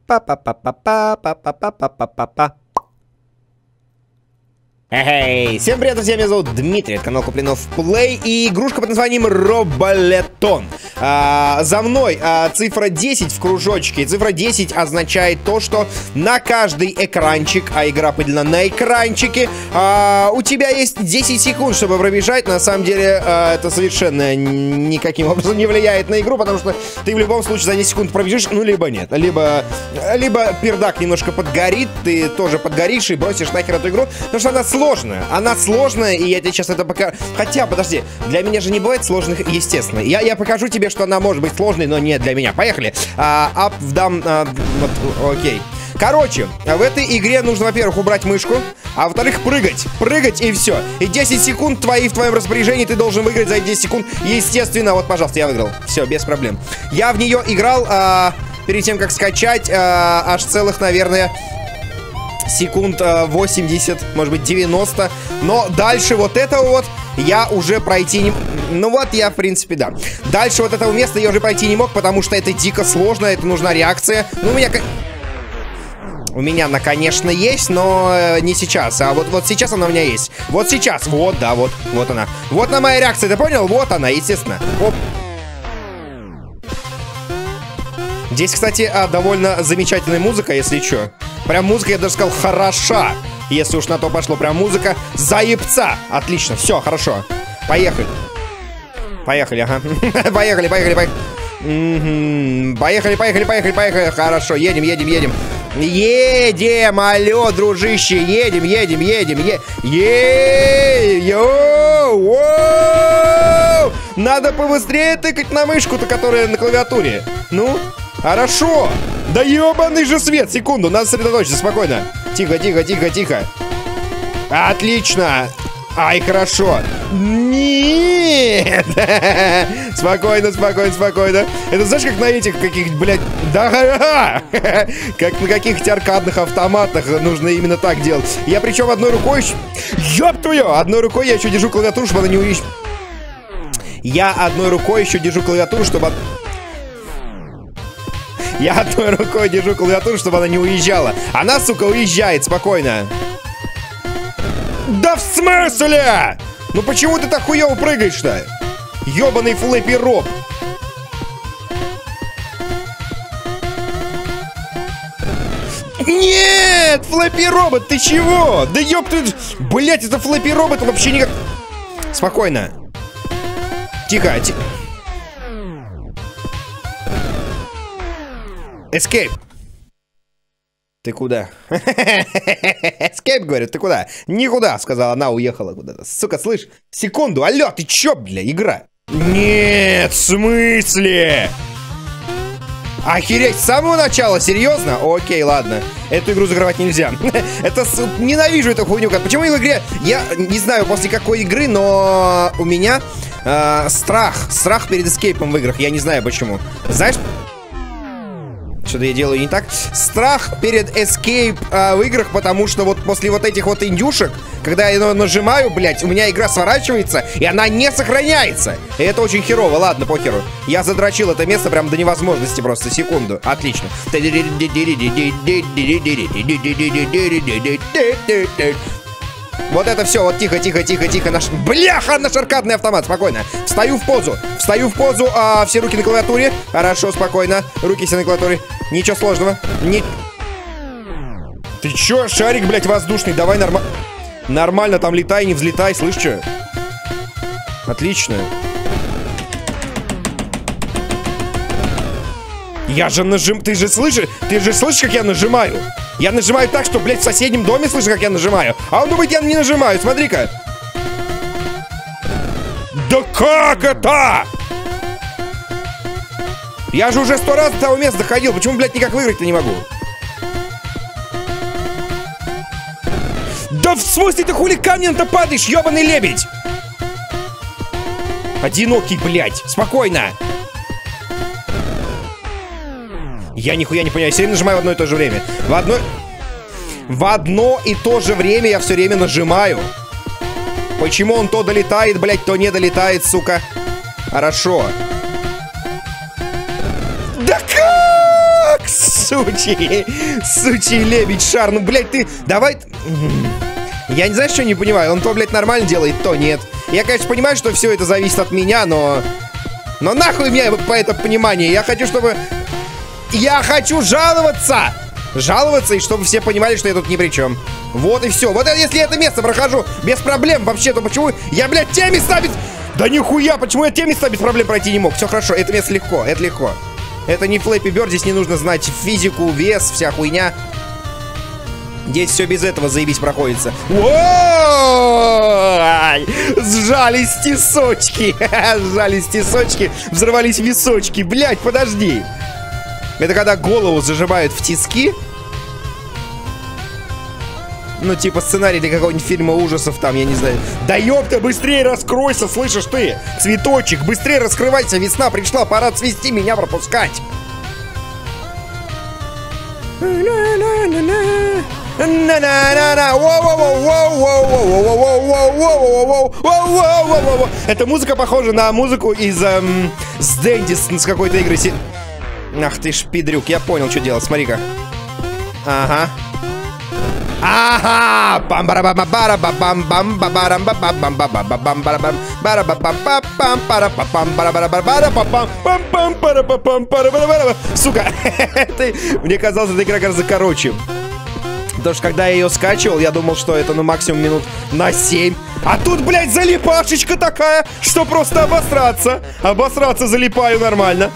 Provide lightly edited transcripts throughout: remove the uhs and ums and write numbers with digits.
Па-па-па-па-па-па-па-па-па-па. Эй, всем привет, друзья, меня зовут Дмитрий, это канал Куплинов Плей и игрушка под названием Роболетон. За мной цифра 10 в кружочке. Цифра 10 означает то, что на каждый экранчик, а игра поделена на экранчике, у тебя есть 10 секунд, чтобы пробежать. На самом деле это совершенно никаким образом не влияет на игру, потому что ты в любом случае за 10 секунд пробежишь, ну либо нет. Либо пердак немножко подгорит, ты тоже подгоришь и бросишь нахер эту игру, потому что она сложная, и я тебе сейчас это покажу. Хотя, подожди, для меня же не бывает сложных, естественно. Я покажу тебе, что она может быть сложной, но не для меня. Поехали. Up, down, вот, окей. Короче, в этой игре нужно, во-первых, убрать мышку, а во-вторых, прыгать. Прыгать и все. И 10 секунд в твоем распоряжении, ты должен выиграть за эти 10 секунд. Естественно, вот, пожалуйста, я выиграл. Все, без проблем. Я в нее играл перед тем, как скачать, аж целых, наверное, секунд 80, может быть 90. Но дальше вот этого вот я уже пройти не... Ну вот я, в принципе, да. Дальше вот этого места я уже пройти не мог, потому что это дико сложно, это нужна реакция. Ну, у меня она, конечно, есть, но не сейчас. А вот сейчас она у меня есть. Вот сейчас. Вот, да, вот она. Вот она моя реакция, ты понял? Вот она, естественно. Оп. Здесь, кстати, довольно замечательная музыка, если что. Прям музыка, я даже сказал, хороша. Если уж на то пошло, прям музвука заебца. Отлично, все, хорошо. Поехали. Поехали, ага. Поехали. Поехали. Хорошо, едем. Едем, алло, дружище, едем. Йоу! Надо побыстрее тыкать на мышку-то, которая на клавиатуре. Ну, хорошо. Да ебаный же свет, секунду, надо сосредоточиться, спокойно. Тихо. Отлично. Ай, хорошо. Нет. Спокойно. Это знаешь, как на этих каких, блядь, да, как на каких-то аркадных автоматах нужно именно так делать. Я причем одной рукой, ёб твою, одной рукой я еще держу клавиатуру, чтобы она не уезжала. Я одной рукой держу клавиатуру, чтобы она не уезжала. Она, сука, уезжает, спокойно. Да в смысле? Ну почему ты так хуёво прыгаешь-то? Ёбаный Флэппи Роб. Нет, Флэппи Робот, ты чего? Да ёб ты... Блять, это Флэппи Робот вообще никак... Спокойно. Тихо. Escape. Ты куда? Escape, говорит, ты куда? Никуда, сказала она, уехала куда-то. Сука, слышь, секунду, алло, ты чё, бля, игра? Нет, в смысле? Охереть, с самого начала, серьезно? Окей, ладно. Эту игру закрывать нельзя. Это, ненавижу эту хуйню. Почему в игре, я не знаю после какой игры, но у меня страх перед эскейпом в играх. Я не знаю почему. Знаешь... Что-то я делаю не так. Страх перед escape в играх, потому что вот после вот этих вот индюшек, когда я нажимаю, блядь, у меня игра сворачивается, и она не сохраняется. И это очень херово, ладно, похеру. Я задрочил это место прям до невозможности просто, секунду. Отлично. Вот это все, вот тихо. Бляха, наш аркадный автомат, спокойно. Встаю в позу, все руки на клавиатуре. Хорошо, спокойно, руки все на клавиатуре. Ничего сложного. Ты чё, шарик, блядь, воздушный, давай нормально там летай, не взлетай, слышь, чё? Отлично. Я же ты же слышишь, как я нажимаю? Я нажимаю так, что, блядь, в соседнем доме слышишь, как я нажимаю. А он думает, я не нажимаю, смотри-ка. Да как это? Я же уже 100 раз до того места доходил. Почему, блядь, никак выиграть-то не могу? Да в смысле ты хули камнем-то падаешь, ёбаный лебедь? Одинокий, блядь, спокойно. Я нихуя не понимаю, я все время нажимаю в одно и то же время. В одно и то же время я все время нажимаю. Почему он то долетает, блядь, то не долетает, сука? Хорошо. Да как? Сучий лебедь, шар. Ну, блядь, ты... Давай... Я не знаю, что не понимаю. Он то, блядь, нормально делает, то нет. Я, конечно, понимаю, что все это зависит от меня, но... Но нахуй мне по это понимание. Я хочу, чтобы... Я хочу жаловаться! Жаловаться, и чтобы все понимали, что я тут ни при чем. Вот и все. Вот если я это место прохожу без проблем вообще, то почему я, блядь, те места без... Да нихуя, почему я те места без проблем пройти не мог? Все хорошо, это место легко, это легко. Это не Flappy Bird, здесь не нужно знать физику, вес, вся хуйня. Здесь все без этого заебись проходится. Ой! Сжались тесочки. Сжались тесочки, взорвались височки. Блядь, подожди. Это когда голову зажимают в тиски. Ну, типа сценарий для какого-нибудь фильма ужасов там, я не знаю. Да ёпта, быстрее раскройся, слышишь ты? Цветочек, быстрее раскрывайся, весна пришла, пора цвести, меня пропускать. Эта музыка похожа на музыку из Сдэндис с какой-то игры. Ах ты ж пидрюк, я понял, что делать, смотри-ка. Ага. Ага! Сука! Мне казалось, эта игра гораздо короче. Потому что когда я ее скачивал, я думал, что это ну максимум минут на 7. А тут, блядь, залипашечка такая, что просто обосраться. Обосраться залипаю нормально.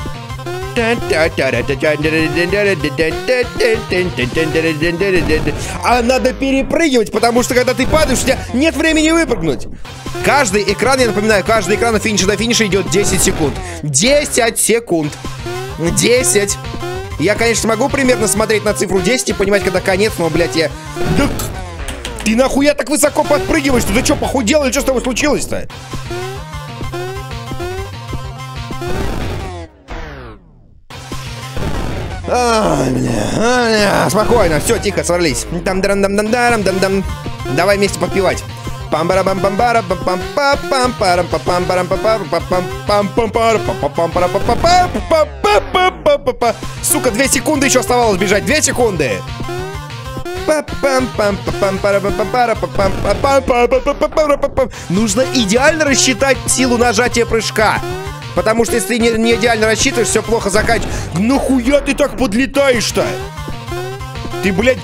А надо перепрыгивать, потому что когда ты падаешь, у тебя нет времени выпрыгнуть. Каждый экран, я напоминаю, каждый экран от финиша до финиша идет 10 секунд. 10 секунд. 10. Я, конечно, могу примерно смотреть на цифру 10 и понимать, когда конец, но, блядь, я... Да ты нахуя так высоко подпрыгиваешь? Ты что, похудел или что с тобой случилось-то? Спокойно, все, тихо, сварлись. Давай вместе подпевать. Сука, 2 секунды еще оставалось бежать. 2 секунды. Нужно идеально рассчитать силу нажатия прыжка. Потому что если ты не идеально рассчитываешь, все плохо заканчивается. Нахуя ты так подлетаешь-то? Ты, блядь...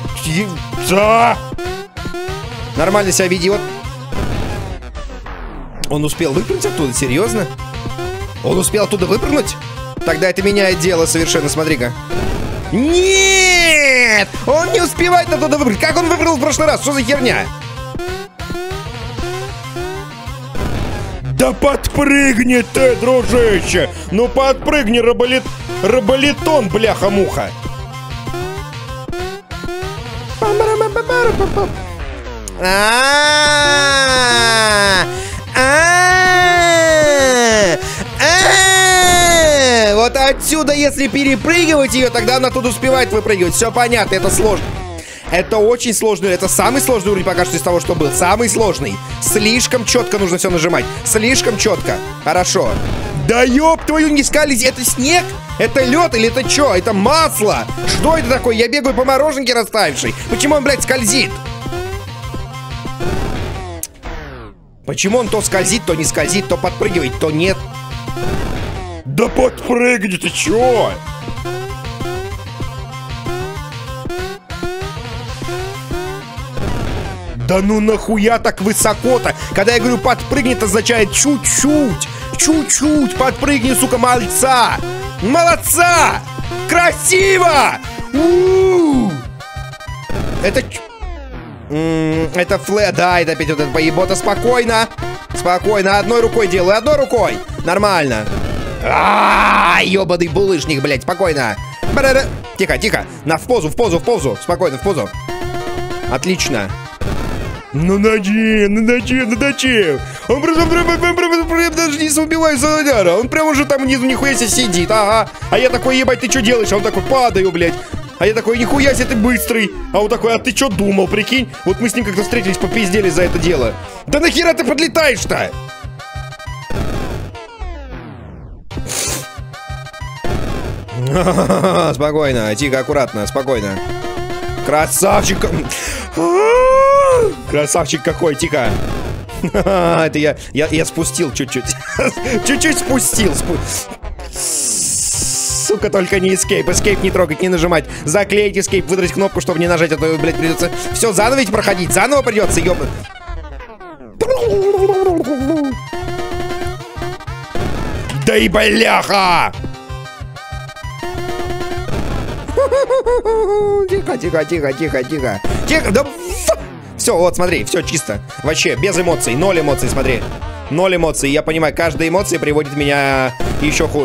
Нормально себя веди, вот. Он успел выпрыгнуть оттуда? Серьезно? Он успел оттуда выпрыгнуть? Тогда это меняет дело совершенно, смотри-ка. Нет! Он не успевает оттуда выпрыгнуть. Как он выпрыгнул в прошлый раз? Что за херня? Да подпрыгни ты, дружище! Ну подпрыгни, раболитон, бляха-муха! Вот отсюда, если перепрыгивать ее, тогда она тут успевает выпрыгивать. Все понятно, это сложно. Это очень сложный, это самый сложный уровень пока что из того, что был. Самый сложный. Слишком четко нужно все нажимать. Слишком четко. Хорошо. Да ёб твою, не скались. Это снег? Это лед или это что? Это масло? Что это такое? Я бегаю по мороженке растаявшей. Почему он, блядь, скользит? Почему он то скользит, то не скользит, то подпрыгивает, то нет? Да подпрыгни, ты чё? Да ну нахуя так высоко-то? Когда я говорю подпрыгни, это означает чуть-чуть. Чуть-чуть подпрыгни, сука, мальца. Молодца! Красиво! Это... Это флэ... Да, это опять вот это поебота. Спокойно. Спокойно. Одной рукой делаю. Одной рукой. Нормально. Ёбаный булыжник, блядь. Спокойно. Тихо, тихо. В позу, в позу, в позу. Спокойно, в позу. Отлично. Ну зачем? Он просто даже не убивает Солодяра. Он прям уже там внизу нихуя себе сидит. Ага. А я такой, ебать, ты что делаешь? А он такой, падаю, блядь. А я такой, нихуя себе ты быстрый. А он такой, а ты что думал, прикинь? Вот мы с ним как-то встретились, попиздели за это дело. Да нахера ты подлетаешь-то? Спокойно, тихо, аккуратно, спокойно. Красавчик! Красавчик какой, тихо. Это я спустил чуть-чуть. Чуть-чуть спустил. Сука, только не escape. Escape не трогать, не нажимать. Заклеить escape, выдрать кнопку, чтобы не нажать, а то, блядь, придется. Все, заново ведь проходить. Заново придется, ёб... Да и бляха! Тихо, тихо, тихо, тихо, тихо. Тихо, да... Все, вот, смотри, все чисто. Вообще, без эмоций, 0 эмоций, смотри. 0 эмоций, я понимаю, каждая эмоция приводит меня еще хуже.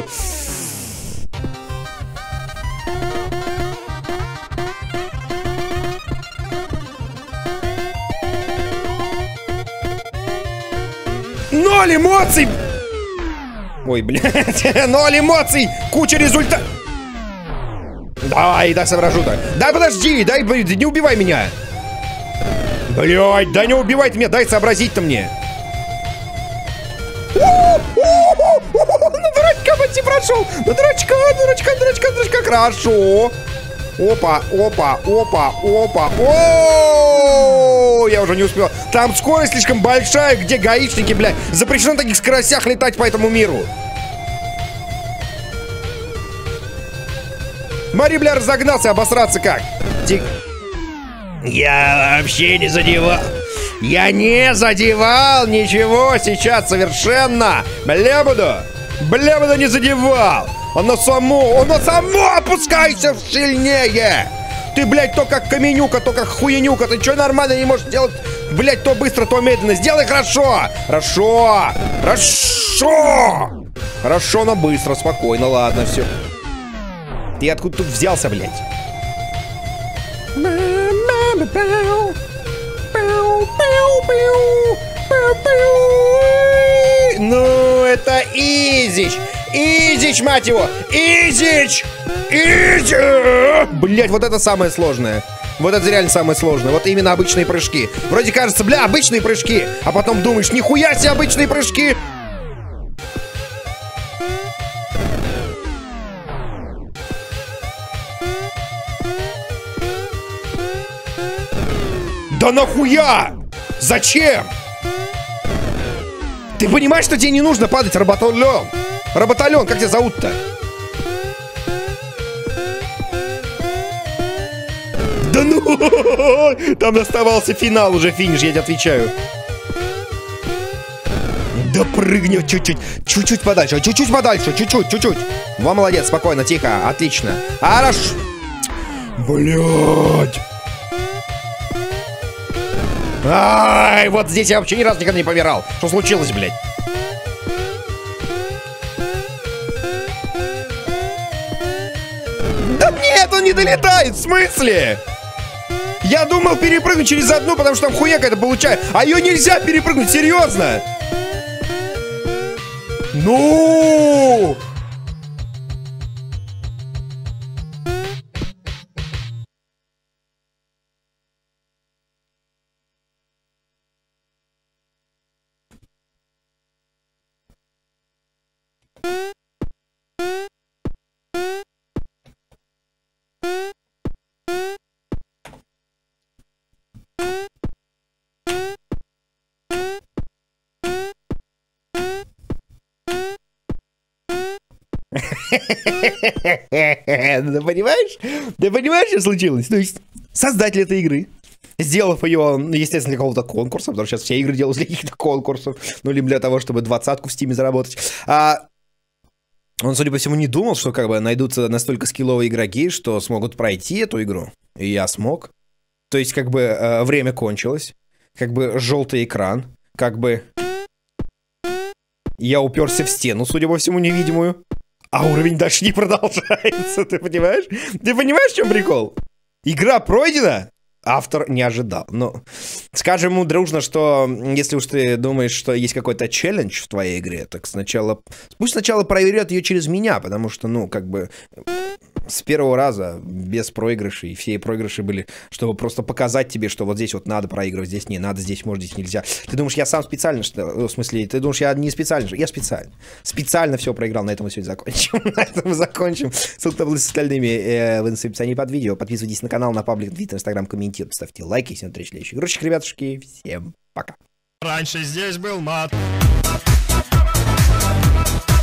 Ноль эмоций! Ой, блядь, 0 эмоций! Куча результатов! Давай, да соображу-то. Да подожди, дай, не убивай меня. Блядь, да не убивайте меня, дай сообразить-то мне. На дурачка почти прошел. На дурачка, дурачка, дурачка, дурачка. Хорошо. Опа, опа, опа, опа. О, я уже не успел. Там скорость слишком большая, где гаишники, блядь. Запрещено на таких скоростях летать по этому миру. Смотри, бля, разогнался, обосраться как. Я вообще не задевал. Я не задевал ничего сейчас совершенно. Бля, буду не задевал. Оно само опускайся сильнее. Ты, блядь, то как каменюка, то как хуенюка. Ты что, нормально не можешь делать, блядь, то быстро, то медленно. Сделай хорошо. Хорошо. Хорошо. Хорошо, но быстро, спокойно, ладно, все. Ты откуда тут взялся, блядь? Ну, это Изич! Изич, мать его! Изич! Изич! Блядь, вот это самое сложное. Вот это реально самое сложное. Вот именно обычные прыжки. Вроде кажется, бля, обычные прыжки. А потом думаешь, нихуя себе обычные прыжки. Да нахуя? Зачем? Ты понимаешь, что тебе не нужно падать, Роботален? Роботален, как тебя зовут-то? Да ну! Там оставался финал, уже финиш, я тебе отвечаю. Да прыгни чуть-чуть. Чуть-чуть подальше, чуть-чуть подальше, чуть-чуть, чуть-чуть. Во, молодец, спокойно, тихо, отлично. Хорошо. Блядь. Ай, вот здесь я вообще ни разу никогда не помирал. Что случилось, блядь? Да нет, он не долетает, в смысле? Я думал перепрыгнуть через одну, потому что там хуя какая-то получается. А ее нельзя перепрыгнуть, серьезно? Ну! Ты понимаешь? Ты понимаешь, что случилось? То есть, создатель этой игры, сделав ее, естественно, для какого-то конкурса, потому что сейчас все игры делают для каких-то конкурсов, ну, либо для того, чтобы 20-ку в Стиме заработать, он, судя по всему, не думал, что как бы найдутся настолько скилловые игроки, что смогут пройти эту игру. И я смог. То есть, как бы, время кончилось, как бы, желтый экран, как бы... Я уперся в стену, судя по всему, невидимую. А уровень дальше не продолжается, ты понимаешь? Ты понимаешь, в чем прикол? Игра пройдена, автор не ожидал. Но скажем ему дружно, что если уж ты думаешь, что есть какой-то челлендж в твоей игре, так сначала... Пусть сначала проверят ее через меня, потому что, ну, как бы... с первого раза, без проигрышей. И все проигрыши были, чтобы просто показать тебе, что вот здесь вот надо проигрывать, здесь не надо, здесь можно, здесь нельзя. Ты думаешь, я сам специально, что... В смысле, ты думаешь, я не специально? Я специально. Специально все проиграл, на этом мы сегодня закончим. На этом мы закончим. Ссылка таблицы с остальными в описании под видео. Подписывайтесь на канал, на паблик, твиттер, инстаграм, комментируйте, ставьте лайки. Всем встречи следующих игрушек, ребятушки. Всем пока. Раньше здесь был мат.